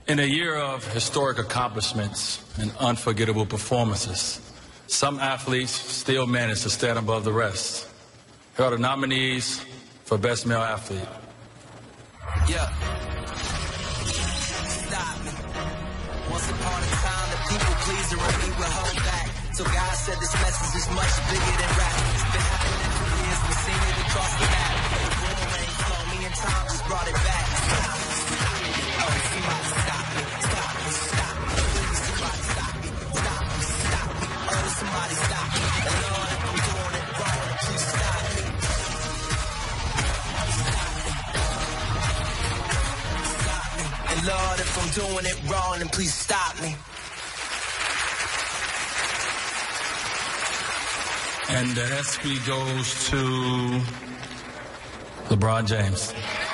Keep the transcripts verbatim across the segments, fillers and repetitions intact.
In a year of historic accomplishments and unforgettable performances, some athletes still manage to stand above the rest. Here are the nominees for Best Male Athlete. Yeah. Stop me. Once upon a time, the people pleaser and we would hold back. So God said this message is much bigger than rap. It's been happening for years, we've seen it across the map. The boomerang flow, me and Tom just brought it back. Stop me. Oh, somebody stop me. Stop me. Stop me. Please, somebody stop me. Stop me. Stop me. Oh, somebody stop me. And Lord, if I'm doing it wrong, please stop me. And Lord, if I'm doing it wrong, then please stop me. And the ESPY goes to LeBron James.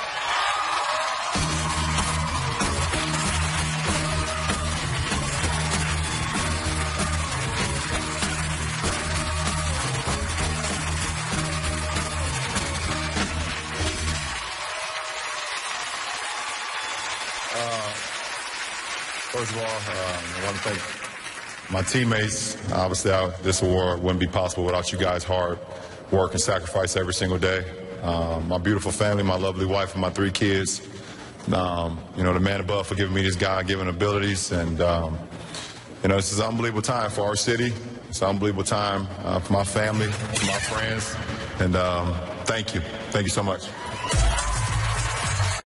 First of all, uh, I want to thank my teammates. Obviously, I, this award wouldn't be possible without you guys' hard work and sacrifice every single day. Um, my beautiful family, my lovely wife, and my three kids. Um, you know, the man above for giving me these God-given abilities. And, um, you know, this is an unbelievable time for our city. It's an unbelievable time uh, for my family, for my friends. And um, thank you. Thank you so much.